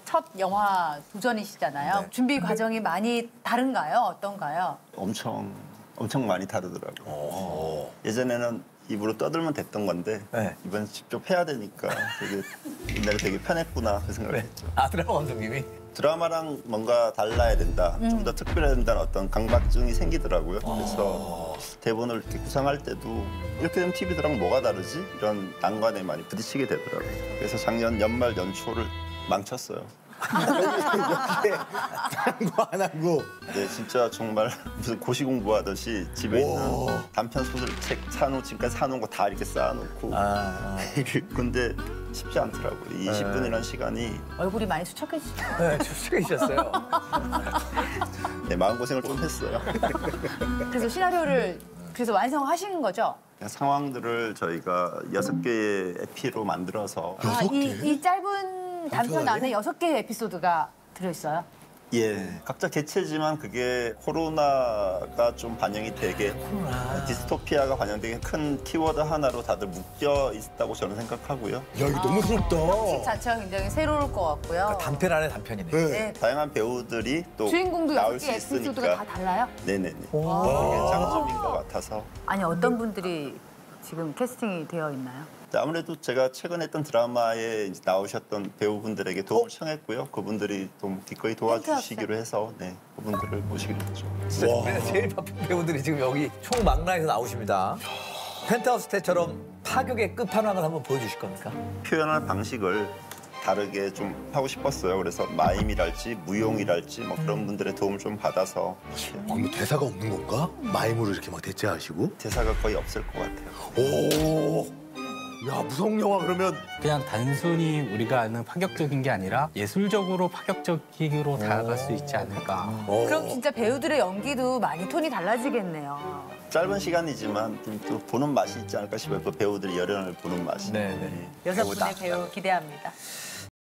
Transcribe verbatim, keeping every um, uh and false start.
첫 영화 도전이시잖아요. 네. 준비 과정이 많이 다른가요? 어떤가요? 엄청 엄청 많이 다르더라고요. 오. 예전에는 입으로 떠들면 됐던 건데 네. 이번 직접 해야 되니까 되게 옛날에 되게 편했구나 그 생각을 네. 했죠. 아, 드라마 감독님이? 드라마랑 뭔가 달라야 된다, 좀 더 특별해야 된다는 어떤 강박증이 생기더라고요. 그래서 대본을 이렇게 구상할 때도 이렇게 되면 티비드랑 뭐가 다르지? 이런 난관에 많이 부딪히게 되더라고요. 그래서 작년 연말 연초를 망쳤어요. 이렇게 딴거 안 하고. 네, 진짜 정말 무슨 고시 공부하듯이 집에 있는 단편 소설책 사놓은 지금까지 사놓은 거 다 이렇게 쌓아놓고. 아, 근데 쉽지 않더라고요. 이십 분이라는 시간이. 얼굴이 많이 수척해지죠. 네, 추측이셨어요. 네, 마음고생을 좀 했어요. 그래서 시나리오를 그래서 완성하시는 거죠? 상황들을 저희가 여섯 개의 에피로 만들어서 아, 이, 이 짧은 단편 안에 여섯 개의 에피소드가 들어있어요? 예, 각자 개체지만 그게 코로나가 좀 반영이 되게 디스토피아가 반영되게 큰 키워드 하나로 다들 묶여 있다고 저는 생각하고요. 야, 이거 너무 형식 부럽다. 자체가 굉장히 새로울 것 같고요. 단편 안에 단편이네. 네. 네. 다양한 배우들이 또 주인공도 여섯 나올 수 개 에피소드가 있으니까. 다 달라요? 네네네. 그게 장점인 것 같아서. 아니 어떤 분들이 지금 캐스팅이 되어 있나요? 아무래도 제가 최근 했던 드라마에 이제 나오셨던 배우분들에게 도움을 청했고요. 그분들이 좀 기꺼이 도와주시기로 해서 네, 그분들을 모시기로 했죠. 진짜 우리나라 제일 바쁜 배우들이 지금 여기 총망라에서 나오십니다. 펜트하우스 때처럼 파격의 끝판왕을 한번 보여주실 겁니까? 표현하는 방식을 다르게 좀 하고 싶었어요. 그래서 마임이랄지 무용이랄지 뭐 그런 분들의 도움을 좀 받아서 아, 뭐 대사가 없는 건가? 마임으로 이렇게 막 대체하시고? 대사가 거의 없을 것 같아요. 오. 야, 무성 영화 그러면 그냥 단순히 우리가 아는 파격적인 게 아니라 예술적으로 파격적으로 다가갈 수 있지 않을까. 어. 그럼 진짜 배우들의 연기도 많이 톤이 달라지겠네요. 짧은 시간이지만 좀 또 보는 맛이 있지 않을까 싶어요. 그 배우들이 열연을 보는 맛이. 네네. 여섯 분의 배우 기대합니다.